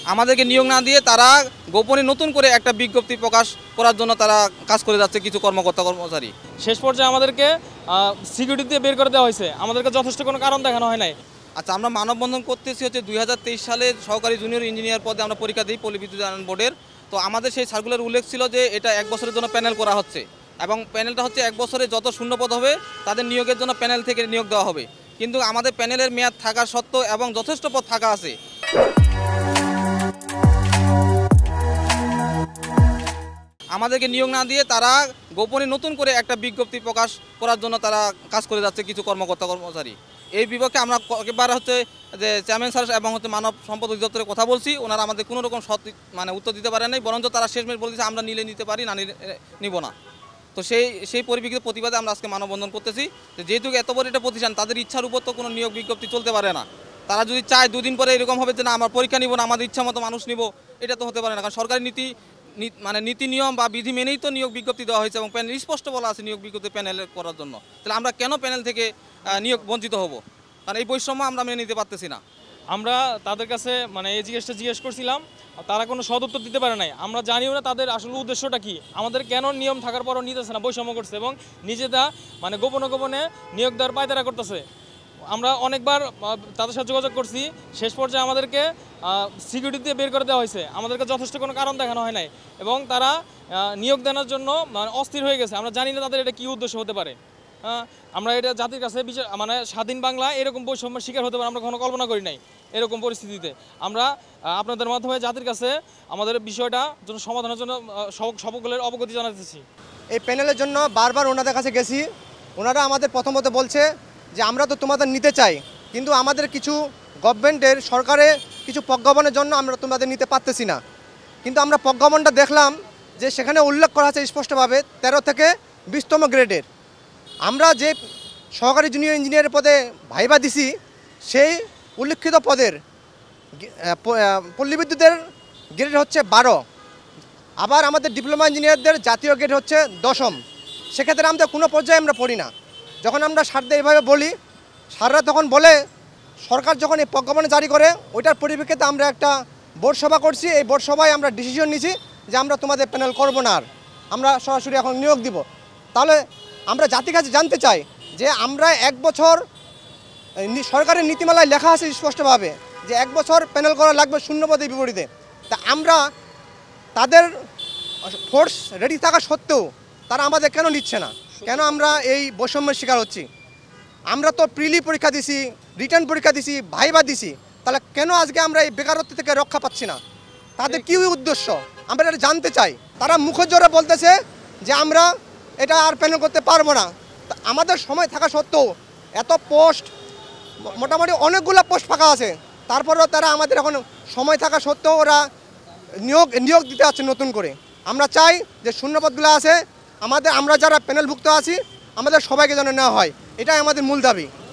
আমাদেরকে নিয়োগ না দিয়ে তারা গোপনে নতুন করে একটা বিজ্ঞপ্তি প্রকাশ করার জন্য তারা কাজ করে যাচ্ছে কিছু কর্মকর্তা-কর্মচারী। শেষ পর্যায়ে আমাদেরকে সিকিউরিটি দিয়ে বের করে দেওয়া হয়েছে, আমাদেরকে যথেষ্ট কোনো কারণ দেখানো হয় নাই। আচ্ছা, আমরা মানববন্ধন করতেছি হচ্ছে 2023 সালে সহকারী জুনিয়র ইঞ্জিনিয়ার পদে আমরা পরীক্ষা দিই পল্লী বিদ্যুৎ বোর্ডের। তো আমাদের সেই সার্কুলার উল্লেখ ছিল যে এটা 1 বছরের জন্য প্যানেল করা হচ্ছে এবং প্যানেলটা হচ্ছে 1 বছরে যত শূন্যপদ হবে তাদের নিয়োগের জন্য প্যানেল থেকে নিয়োগ দেওয়া হবে। কিন্তু আমাদের প্যানেলের মেয়াদ থাকা সত্ত্বেও এবং যথেষ্ট পদ ফাঁকা আছে। আমাদেরকে নিয়োগ না দিয়ে তারা গোপনে নতুন করে একটা বিজ্ঞপ্তি প্রকাশ করার জন্য তারা কাজ করে যাচ্ছে কিছু কর্মকর্তা-কর্মচারী। এই বিপক্ষে আমরা একেবারে হচ্ছে যে চেয়ারম্যান স্যার এবং হচ্ছে মানব সম্পদ অধিদপ্তরে কথা বলছি, ওনারা আমাদের কোনো রকম উত্তর দিতে পারে নাই, বরঞ্চ তারা শেষমেশ বলেছে আমরা নিলে নিতে পারি, না নিব না। তো সেই পরিপ্রেক্ষিতে প্রতিবাদে আমরা আজকে মানববন্ধন করতেছি। যেহেতু এত বড় একটা প্রতিষ্ঠান, তাদের ইচ্ছার উপর তো কোনো নিয়োগ বিজ্ঞপ্তি চলতে পারে না। তারা যদি চায় 2 দিন পরে এরকম হবে যে না আমার পরীক্ষা নিব না, আমাদের ইচ্ছা মতো মানুষ নিব, এটা তো হতে পারে না। কারণ সরকারি নীতি নিয়ম বা বিধি মেনেই তো নিয়োগ বিজ্ঞপ্তি দেওয়া হয়েছে এবং প্যানেল স্পষ্ট বলা আছে নিয়োগ বিজ্ঞপ্তি প্যানেল করার জন্য। তাহলে আমরা কেন প্যানেল থেকে নিয়োগ বঞ্চিত হব? কারণ এই বৈষম্য আমরা মেনে নিতে পারতেছি না। আমরা তাদের কাছে এই জিজ্ঞেস করছিলাম, তারা কোনো সদুত্তর দিতে পারে নাই। আমরা জানিও না তাদের আসলে উদ্দেশ্যটা কি, আমাদের কেন নিয়ম থাকার পরও নিতেছে না, বৈষম্য করছে এবং নিজেরা গোপনে গোপনে নিয়োগ দেওয়ার পায়তারা করতেছে। আমরা অনেকবার তাদের সাথে যোগাযোগ করছি, শেষ পর্যায়ে আমাদেরকে সিকিউরিটি দিয়ে বের করে দেওয়া হয়েছে, আমাদেরকে যথেষ্ট কোনো কারণ দেখানো হয় নাই এবং তারা নিয়োগ দেওয়ার জন্য অস্থির হয়ে গেছে। আমরা জানি না তাদের এটা কী উদ্দেশ্য হতে পারে। আমরা এটা জাতির কাছে স্বাধীন বাংলা এরকম বৈষম্যের শিকার হতে পারে আমরা কখনো কল্পনা করি নাই। এরকম পরিস্থিতিতে আমরা আপনাদের মাধ্যমে জাতির কাছে আমাদের বিষয়টা জন্য সমাধানের জন্য সকলের অবগতি জানাতেছি। এই প্যানেলের জন্য বারবার ওনাদের কাছে গেছি, ওনারা আমাদের প্রথমত বলছে যে আমরা তো তোমাদের নিতে চাই, কিন্তু আমাদের কিছু গভর্নমেন্টের সরকারের কিছু প্রজ্ঞাপনের জন্য আমরা তোমাদের নিতে পারতেছি না। কিন্তু আমরা প্রজ্ঞাপনটা দেখলাম যে সেখানে উল্লেখ করা আছে স্পষ্টভাবে 13 থেকে 20তম গ্রেডের। আমরা যে সহকারী জুনিয়র ইঞ্জিনিয়ারের পদে ভাইবা দিছি, সেই উল্লিখিত পদের পল্লী বিদ্যুতের গ্রেড হচ্ছে 12, আবার আমাদের ডিপ্লোমা ইঞ্জিনিয়ারদের জাতীয় গ্রেড হচ্ছে 10ম। সেক্ষেত্রে আমাদের কোনো পর্যায়ে আমরা পড়ি না। যখন আমরা স্যারদের এইভাবে বলি, স্যাররা তখন বলে সরকার যখন এই প্রজ্ঞাপন জারি করে ওইটার পরিপ্রেক্ষিতে আমরা একটা বোর্ড সভা করছি, এই বোর্ড সভায় আমরা ডিসিশন নিছি যে আমরা তোমাদের প্যানেল করব না, আর আমরা সরাসরি এখন নিয়োগ দিব। তাহলে আমরা জাতির কাছে জানতে চাই যে আমরা 1 বছর সরকারের নীতিমালায় লেখা আছে স্পষ্টভাবে যে 1 বছর প্যানেল করা লাগবে শূন্যপদের বিপরীতে। তা আমরা তাদের ফোর্স রেডি থাকা সত্ত্বেও তারা আমাদের কেন নিচ্ছে না? কেন আমরা এই বৈষম্যের শিকার হচ্ছি? আমরা তো প্রিলি পরীক্ষা দিছি, রিটার্ন পরীক্ষা দিছি, ভাইবা দিছি, তাহলে কেন আজকে আমরা এই বেকারত্ব থেকে রক্ষা পাচ্ছি না? তাদের কী উদ্দেশ্য আমরা এটা জানতে চাই। তারা মুখজোরে বলতেছে যে আমরা এটা আর প্যানেল করতে পারবো না। আমাদের সময় থাকা সত্ত্বেও এত পোস্ট, মোটামুটি অনেকগুলো পোস্ট ফাঁকা আছে, তারপরেও তারা আমাদের এখন সময় থাকা সত্ত্বেও ওরা নিয়োগ দিতে আছে নতুন করে। আমরা চাই যে শূন্যপদগুলো আছে আমরা যারা প্যানেলভুক্ত আছি আমাদের সবাইকে যেন নেওয়া হয়, এটাই আমাদের মূল দাবি।